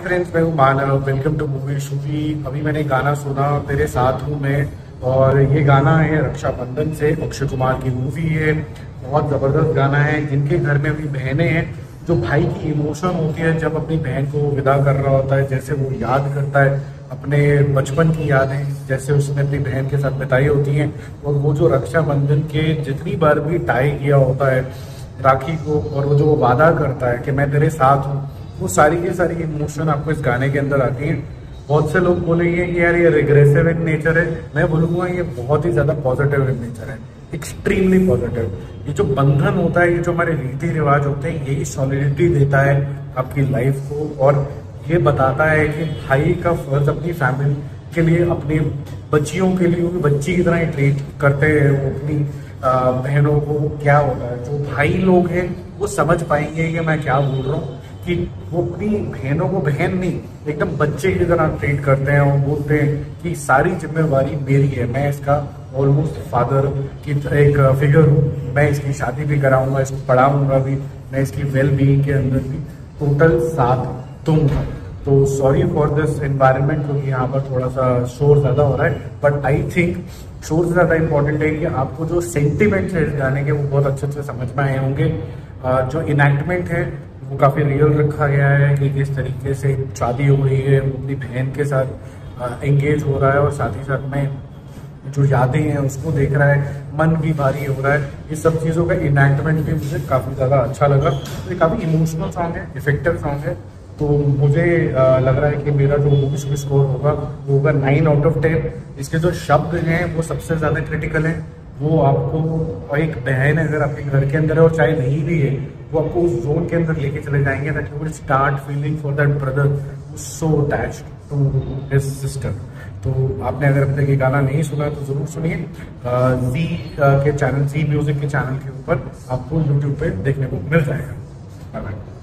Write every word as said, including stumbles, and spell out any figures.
Friends, मैं हूँ Manav. Welcome to movie शूवी। अभी मैंने गाना सुना तेरे साथ हूँ मैं, और ये गाना है रक्षाबंधन से, अक्षय कुमार की मूवी है। बहुत ज़बरदस्त गाना है। जिनके घर में अभी बहनें हैं, जो भाई की इमोशन होती है जब अपनी बहन को विदा कर रहा होता है, जैसे वो याद करता है अपने बचपन की यादें, जैसे उसने अपनी बहन के साथ बिताई होती हैं, और वो जो रक्षाबंधन के जितनी बार भी टाई किया होता है राखी को, और वो जो वादा करता है कि मैं तेरे साथ हूँ, वो सारी की सारी इमोशन आपको इस गाने के अंदर आती हैं। बहुत से लोग बोलेंगे कि यार ये रिग्रेसिव इन नेचर है, मैं बोलूँगा ये बहुत ही ज़्यादा पॉजिटिव इन नेचर है, एक्सट्रीमली पॉजिटिव। ये जो बंधन होता है, ये जो हमारे रीति रिवाज होते हैं, यही सॉलिडिटी देता है आपकी लाइफ को, और ये बताता है कि भाई का फर्ज अपनी फैमिली के लिए, अपनी बच्चियों के लिए बच्ची की तरह ही ट्रीट करते हैं वो अपनी बहनों को। क्या होता है, जो भाई लोग हैं वो समझ पाएंगे कि मैं क्या बोल रहा हूँ, कि वो अपनी बहनों को बहन नहीं, एकदम बच्चे की तरह ट्रीट करते हैं, और बोलते हैं कि सारी जिम्मेवारी मेरी है, मैं इसका ऑलमोस्ट फादर की एक फिगर हूँ, मैं इसकी शादी भी कराऊंगा, इसको पढ़ाऊंगा भी, मैं इसकी वेल बीइंग के अंदर भी टोटल साथ दूंगा। तो सॉरी फॉर दिस एनवायरनमेंट, क्योंकि यहाँ पर थोड़ा सा शोर ज़्यादा हो रहा है, बट आई थिंक शोर से ज़्यादा इंपॉर्टेंट है कि आपको जो सेंटिमेंट्स है इस गाने के वो बहुत अच्छे से समझ में आए होंगे। जो इनैक्टमेंट है वो काफ़ी रियल रखा गया है कि किस तरीके से शादी हो रही है, वो अपनी बहन के साथ एंगेज हो रहा है, और साथ ही साथ में जो यादें हैं उसको देख रहा है, मन भी भारी हो रहा है। ये सब चीज़ों का इनैक्टमेंट भी मुझे काफ़ी ज़्यादा अच्छा लगा। तो ये काफ़ी इमोशनल सॉन्ग है, इफेक्टिव सॉन्ग है। तो मुझे लग रहा है कि मेरा जो मूवी शूवी स्कोर होगा वो होगा नाइन आउट ऑफ टेन। इसके जो शब्द हैं वो सबसे ज़्यादा क्रिटिकल हैं। वो आपको, एक बहन अगर आपके घर के अंदर है और चाहे नहीं भी है, वो आपको उस जोन के अंदर लेके चले जाएंगे, that you will start feeling for that brother so attached to his sister. तो आपने अगर अभी तक ये गाना नहीं सुना तो ज़रूर सुनिए। जी के चैनल, जी म्यूज़िक के चैनल के ऊपर आपको यूट्यूब पे देखने को मिल जाएगा। Bye bye.